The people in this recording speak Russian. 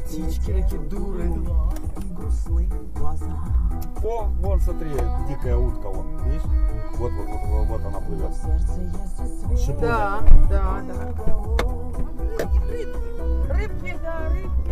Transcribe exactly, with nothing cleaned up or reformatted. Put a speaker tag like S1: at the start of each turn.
S1: птички, эти дуры.
S2: О, вон, смотри, дикая утка, вон, видишь? Вот, вот, вот, вот, вот она плывет.
S1: Да, да, да. Рыбки, рыбки, да, рыбки.